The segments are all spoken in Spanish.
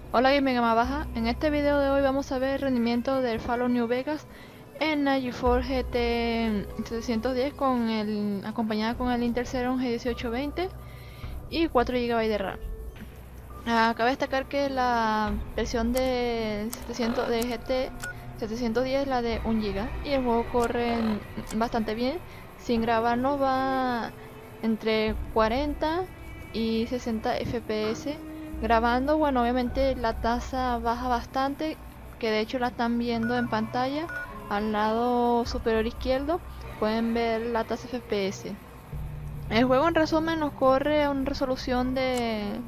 Hola Gaming Gama Baja, en este video de hoy vamos a ver el rendimiento del Fallout New Vegas en la GeForce GT 710 acompañada con el Intel Celeron G1820 y 4 GB de RAM. Cabe destacar que la versión de GT 710 es la de 1 GB y el juego corre bastante bien. Sin grabar no va entre 40 y 60 FPS. Grabando, bueno, obviamente la tasa baja bastante, que de hecho la están viendo en pantalla al lado superior izquierdo. Pueden ver la tasa FPS. El juego en resumen nos corre a una resolución de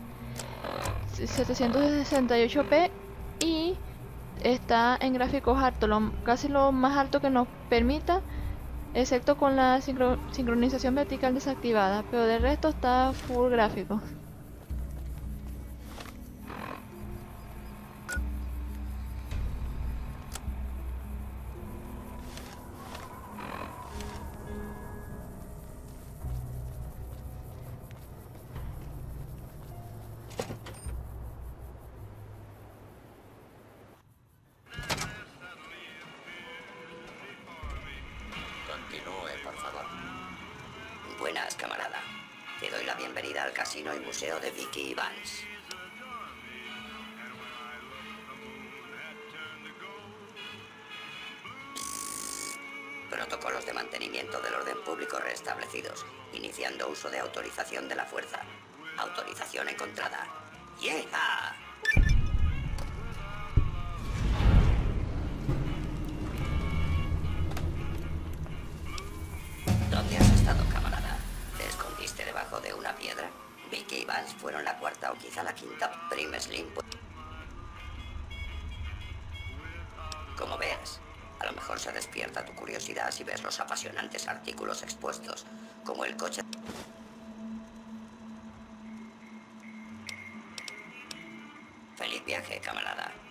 768p y está en gráficos altos, casi lo más alto que nos permita, excepto con la sincronización vertical desactivada, pero de resto está full gráfico. Continúe, por favor. Buenas, camarada. Te doy la bienvenida al casino y museo de Vicky Evans. Protocolos de mantenimiento del orden público restablecidos, iniciando uso de autorización de la fuerza. Autorización encontrada. ¡Yeja! ¿Dónde has estado, camarada? ¿Te escondiste debajo de una piedra? Vicky Evans fueron la cuarta o quizá la quinta Prime Slim. Como veas, a lo mejor se despierta tu curiosidad si ves los apasionantes artículos expuestos, como el coche. Feliz viaje, camarada.